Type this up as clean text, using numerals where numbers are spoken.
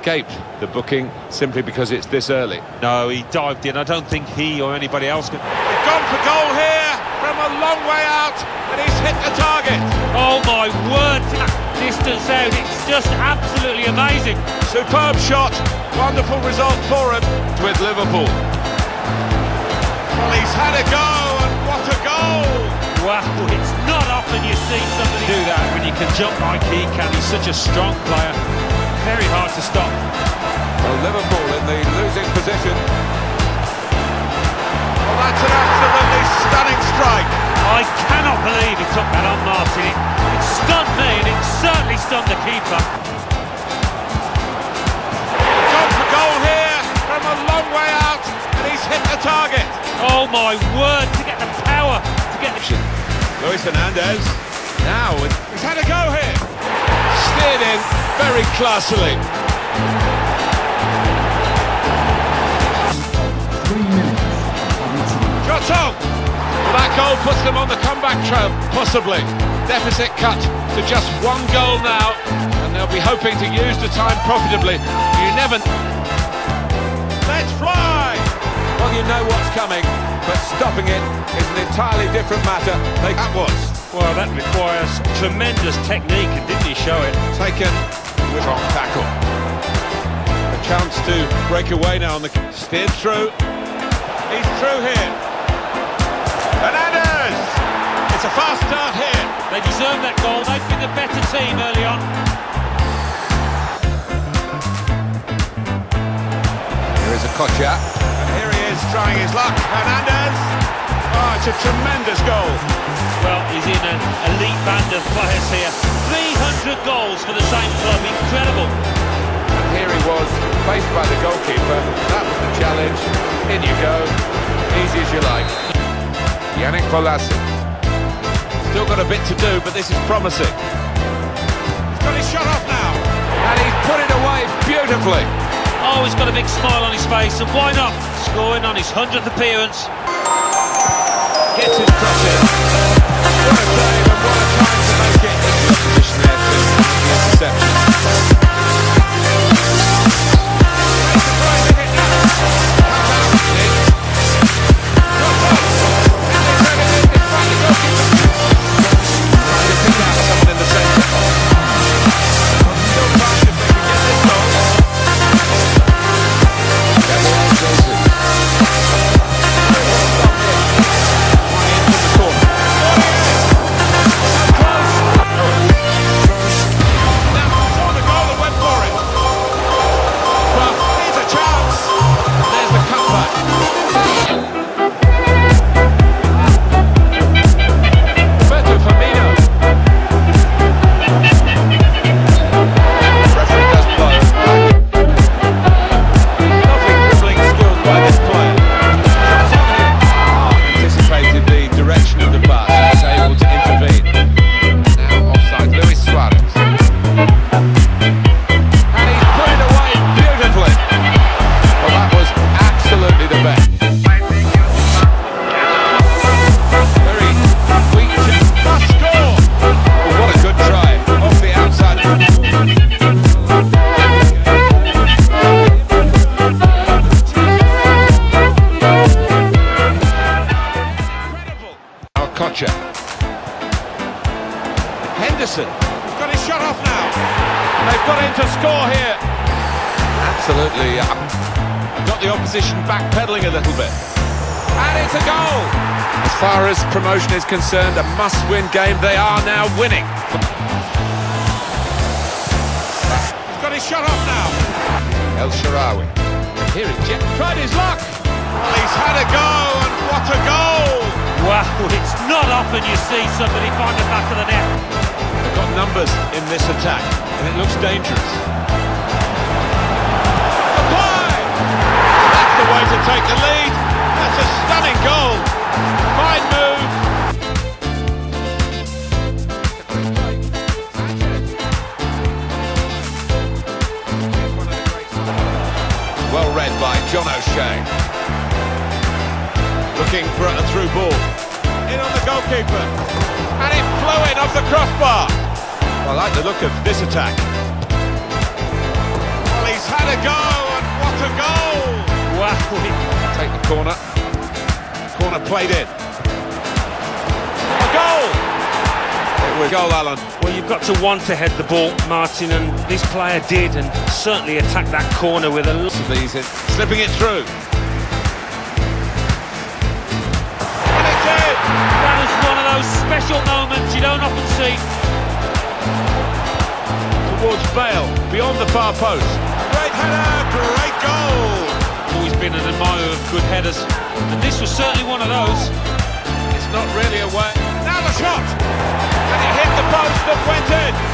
escaped the booking simply because it's this early. No, he dived in. I don't think he or anybody else could. They've gone for goal here from a long way out, and he's hit the target. Oh my word, that distance out, it's just absolutely amazing. Superb shot, wonderful result for him with Liverpool. Well, he's had a go, and what a goal! Wow, it's not often you see somebody do that when you can jump like he can. He's such a strong player. Very hard to stop. Well, Liverpool in the losing position. Well, that's an absolutely stunning strike. I cannot believe he took that on, Martin. It stunned me, and it certainly stunned the keeper. Gone for goal here from a long way out, and he's hit the target. Oh my word, to get the power, to get the... Luis Hernandez, now, he's had a go here. Steered in very classily. 3 minutes. Shot on! Well, that goal puts them on the comeback trail, possibly. Deficit cut to just 1 goal now, and they'll be hoping to use the time profitably. You never... Let's fly! Well, you know what's coming, but stopping it is an entirely different matter. That was. Well, that requires tremendous technique, and didn't he show it? Taken with on tackle. A chance to break away now on the... Steered through. He's through here. Hernandez! It's a fast start here. They deserve that goal. They've been the better team early on. Here is a Kocha. And here he is trying his luck. Hernandez! Oh, it's a tremendous goal. Well, he's in an elite band of players here. 300 goals for the same club. Incredible. And here he was, faced by the goalkeeper. That was the challenge. In you go. Easy as you like. Yannick Bolasie. Still got a bit to do, but this is promising. He's got his shot off now. And he's put it away beautifully. Oh, he's got a big smile on his face, and why not? Scoring on his 100th appearance. Gets his cross in. What a save and what a time to make it. Good position there to interception. Henderson, he's got his shot off now. They've got him to score here. Absolutely, got the opposition backpedaling a little bit. And it's a goal. As far as promotion is concerned, a must-win game. They are now winning. He's got his shot off now. El Shaarawy. Here he tried his luck. Well, he's had a go, and what a goal! Wow, it's not often you see somebody find the back of the net. They've got numbers in this attack, and it looks dangerous. Apply! That's the way to take the lead. That's a stunning goal. Fine move. Well read by John O'Shea. Looking for a through ball. In on the goalkeeper. And it flew in off the crossbar. I like the look of this attack. Well, he's had go, and what a goal! Wow. Take the corner. Corner played in. A goal! It was a goal, Alan. Well, you've got to want to head the ball, Martin, and this player did, and certainly attacked that corner with a lot of these in, slipping it through. And it's in! That is one of those special moments you don't often see. Towards Bale, beyond the far post. Great header, great goal! Always been an admirer of good headers, and this was certainly one of those. It's not really a way. Now the shot! And it hit the post that went in!